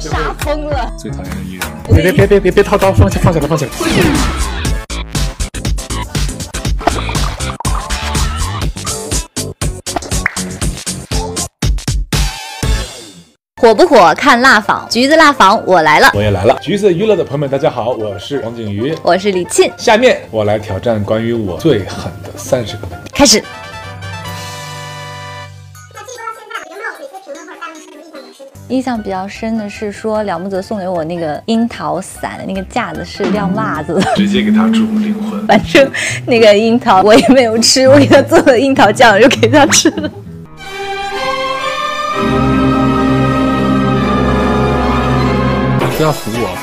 杀疯了！ 最讨厌的艺人，别掏刀，放下了。 火不火看辣访，橘子辣访我来了， 我也来了。橘子娱乐的朋友们，大家好，我是王景瑜， 我是李沁。 下面我来挑战关于我最狠的30个问题。 开始。印象比较深的是说，了木泽送给我那个樱桃伞的那个架子是晾袜子的， 直接给他注入灵魂。 反正那个樱桃我也没有吃，我给他做了樱桃酱，就给他吃了。 不要唬我。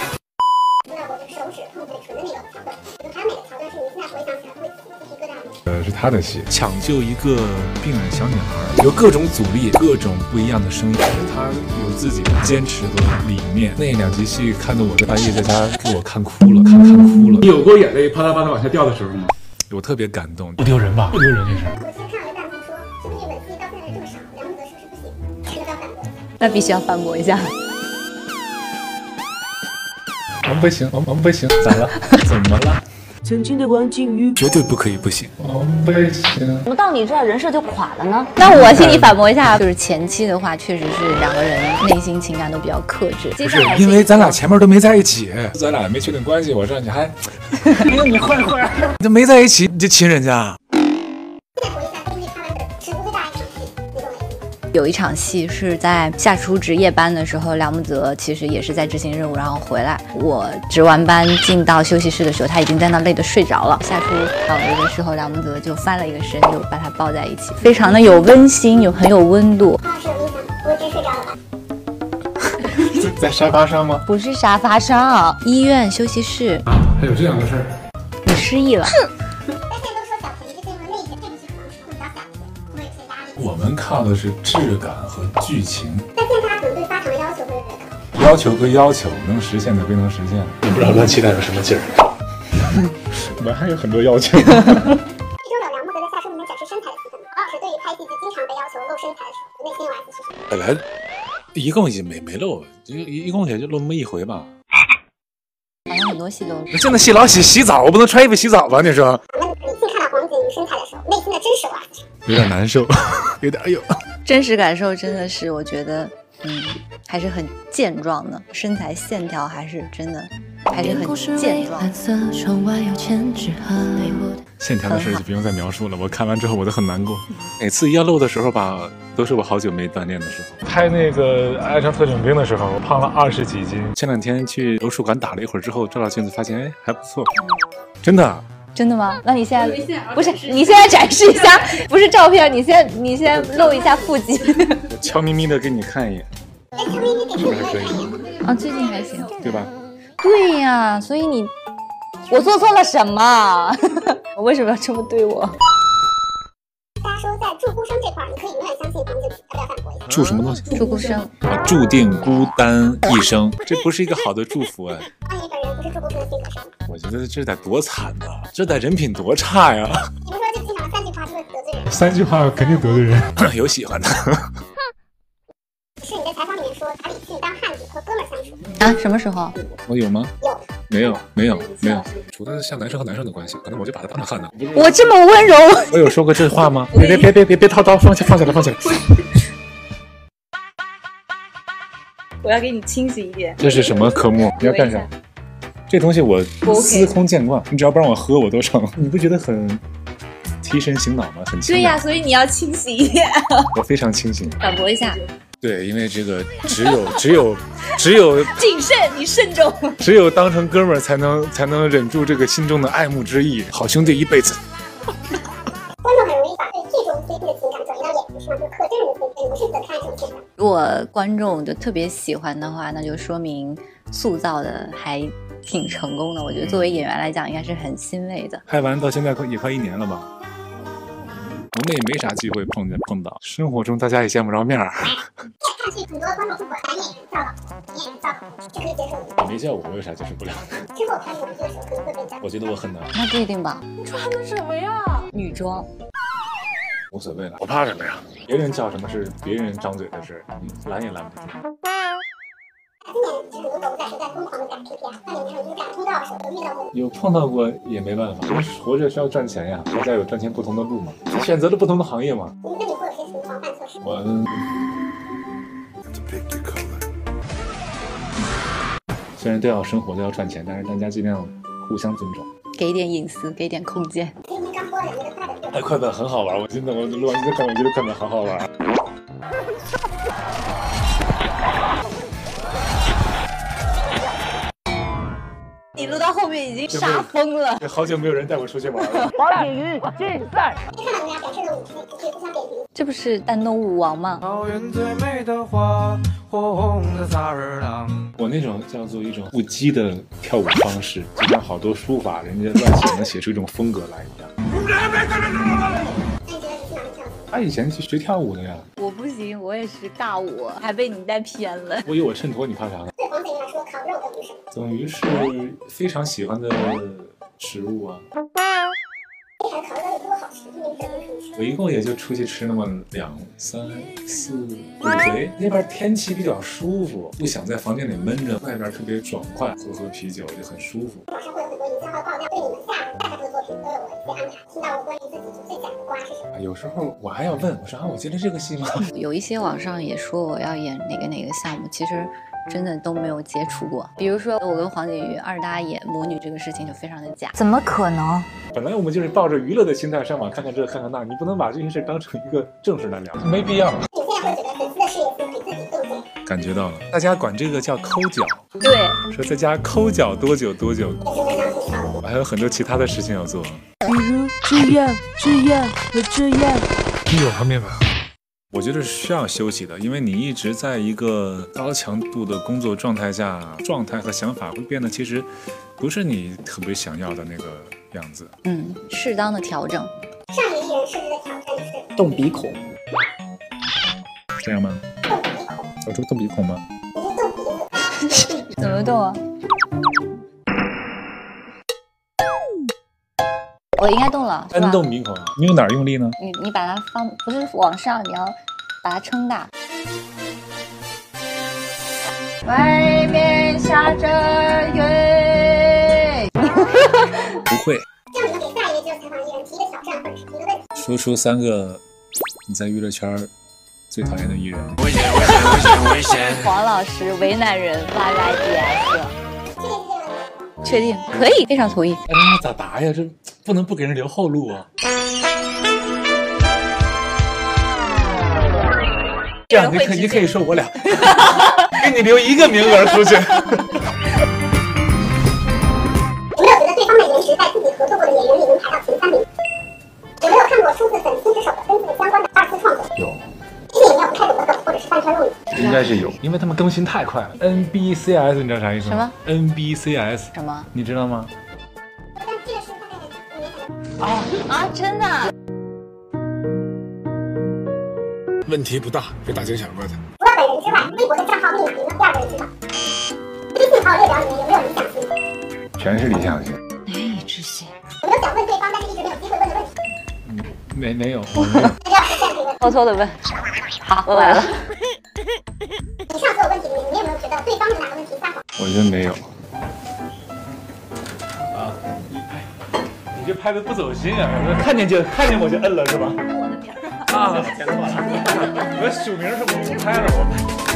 是他的戏，抢救一个病人小女孩，有各种阻力，各种不一样的声音，他有自己的坚持和理念。那2集戏看得我在半夜在家给我看哭了，看哭了。你有过眼泪啪啦啪啦往下掉的时候吗？我特别感动。不丢人吧？不丢人这事。我先看了弹幕说，这部吻戏到现在这么少，了木泽是不是不行？这个要反驳。 那必须要反驳一下。 我们不行，我们不行，咋了？怎么了？ 曾经的王景瑜绝对不可以不行，我们不行。 怎么到你这儿人设就垮了呢？那我替你反驳一下，就是前期的话，确实是2个人内心情感都比较克制。 不是因为咱俩前面都没在一起，咱俩没确定关系，我让你还，哎呦你坏坏，你都没在一起你就亲人家。 有一场戏是在夏初值夜班的时候，了木泽其实也是在执行任务，然后回来。我值完班进到休息室的时候，他已经在那累得睡着了。夏初躺着的时候，了木泽就翻了一个身，就把他抱在一起，非常的有温馨，很有温度。我真睡着了吧？ 在沙发上吗？ 不是沙发上，医院休息室。 啊，还有这样的事儿？ 你失忆了？ 我们靠的是质感和剧情，但现在他可能对发长的要求会越高。要求归要求，能实现的归能实现。你不知道乱期待有什么劲儿。我们还有很多要求。剧中有了木泽在夏初里面展示身材的戏份，王老师对于拍戏就经常被要求露身材的时候，内心有 S 是什么？本来一共也没露，一共也就露那么1回吧。 好像很多戏都。 真的戏老洗澡，我不能穿衣服洗澡吧？你说？ 李沁看到黄景瑜身材的时候，内心的真实 OS 有点难受，有点哎呦。 真实感受真的是，我觉得，还是很健壮的，身材线条还是真的，还是很健壮。 线条的事就不用再描述了，我看完之后我都很难过。每次要露的时候吧，都是我好久没锻炼的时候。拍那个《爱上特种兵》的时候，我胖了20几斤。前2天去柔术馆打了一会儿之后，照照镜子发现，哎，还不错，真的。 真的吗？那你现在不是你现在展示一下，不是照片，你先露一下腹肌。 我悄咪咪的给你看一眼，是不是还可以？ 啊，最近还行， 对吧？ 对呀，所以我做错了什么？我为什么要这么对我？ 大家说在祝孤生这块，你可以永远相信黄景瑜，要不要反驳一下？ 祝什么东西？ 祝孤生啊，注定孤单一生，这不是一个好的祝福哎。 那你本人不是祝孤生的性格上吗？ 我觉得这得多惨呐，这得人品多差呀！ 你们说就经常3句话就会得罪人 ，3句话肯定得罪人。有喜欢的。 是你在采访里面说把李沁当汉子和哥们相处啊？什么时候？ 我有吗？ 有。 没有，除了像男生和男生的关系，可能我就把他当成汉子。 我这么温柔， 我有说过这话吗？别掏刀，放下了。 我要给你清醒一点。 这是什么科目？你要干啥？这东西我司空见惯，你只要不让我喝我都成。你不觉得很提神醒脑吗？很清。 对呀，所以你要清醒一点。 我非常清醒。 反驳一下。 对，因为这个只有谨慎，你慎重。 只有当成哥们儿才能忍住这个心中的爱慕之意，好兄弟一辈子。 观众很容易把对这种 CP 的情感转移到演员上，就可真人的 CP，你们是怎么看这种现象？ 如果观众就特别喜欢的话，那就说明塑造的还挺成功的。我觉得作为演员来讲，应该是很欣慰的。 拍完到现在也快1年了吧？我们也没啥机会碰到，生活中大家也见不着面儿。 看剧很多观众说过男演员造导，女演员造导，是可以接受的。 你没叫我为啥接受不了？ 之后拍某部剧的时候可能会被讲。 我觉得我很难。 那不一定吧？ 穿的什么呀？ 女装。 无所谓了，我怕什么呀？别人叫什么是别人张嘴的事，拦也拦不住。 今年 KPI，那你们已经感通到手都遇到过。 有碰到过也没办法，因为活着需要赚钱呀，大家有赚钱不同的路嘛，选择了不同的行业嘛。 那你会有些什么防范措施？ 我虽然都要生活都要赚钱，但是大家尽量互相尊重， 给点隐私，给点空间。 今天刚播的那个快本， 快本很好玩，我真的录完这个快本，我觉得快本好好玩。 你录到后面已经杀疯了， 好久没有人带我出去玩了。 黄景瑜竞赛。 一看到你们俩展示的舞姿，可以互相点评。 这不是弹动舞王吗？ 草原最美的花，火红的萨尔朗。 我那种叫做一种不羁的跳舞方式，就像好多书法人家乱写能写出一种风格来一样。 那你觉得你去哪里跳？ 他以前去学跳舞的呀， 我不行，我也是尬舞，还被你带偏了。 我有我衬托，你怕啥呢？ 对黄景瑜来说，烤肉等于什么？ 等于是非常喜欢的食物啊。 这盘烤肉有多好吃？你们肯定是吃。 我一共也就出去吃那么2、3、4、5回，那边天气比较舒服，不想在房间里闷着，外边特别爽快，喝啤酒就很舒服。 网上会有很多营销号爆料，对你们下部作品都有我一些安排。听到过关于自己最假的瓜是什么？ 有时候我还要问，我说我接了这个戏吗？ 有一些网上也说我要演哪个项目，其实真的都没有接触过。比如说我跟黄景瑜二搭演魔女这个事情就非常的假。 怎么可能？ 本来我们就是抱着娱乐的心态上网看看这看看那，你不能把这件事当成一个正事来聊，没必要。 你现在会觉得粉丝的事业心比自己更重要？ 感觉到了，大家管这个叫抠脚， 对， 说在家抠脚多久多久。 这是非常挺少的。 我还有很多其他的事情要做。 比如这样和这样。 你有画面吧？我觉得是需要休息的，因为你一直在一个高强度的工作状态下，状态和想法会变得其实不是你特别想要的那个样子。 适当的调整。 上一个艺人设置的挑战是动鼻孔， 这样吗？ 动鼻孔， 有这个动鼻孔吗？ 你是动鼻子。 怎么动啊？我应该动了，是吧？ 单动鼻孔，你用哪儿用力呢？ 你把它放，不是往上，你要把它撑大。外面下着雨。 不会。 这样你们给下一位接受采访的艺人提一个挑战或者是提一个问题。 说出3个你在娱乐圈最讨厌的艺人。 危险！ 黄老师为难人发个 IDS。确定可以，非常同意。 咋答呀？这不能不给人留后路啊！这样你可以说我俩，给你留1个名额出去。 有没有觉得对方的颜值在自己合作过的演员里能排到前3名？有没有看过出自粉丝之手的跟自己相关的2次创作？ 有。 这些有没有不太懂的梗或者是翻车用语？ 应该是有，因为他们更新太快了。NBCS 你知道啥意思吗？ 什么 ？NBCS 什么？ 你知道吗？ 但这个是大概5年前的。 啊，真的？ 问题不大，别大惊小怪的。 除了本人之外，微博的账号密码有没有第2个人知道？微信好友列表里面有没有理想型？ 全是理想型。 难以置信。 有没有想问对方但是一直没有机会问的问题？ 没有。 这要是现在可以问。 偷偷的问。好，问完了。 以上所有问题里面，你有没有觉得对方有哪个问题撒谎？ 我觉得没有。啊，你这拍的不走心啊！看见我就摁了是吧？ 我的名儿。 啊，剪错了。我署名是我拍了我。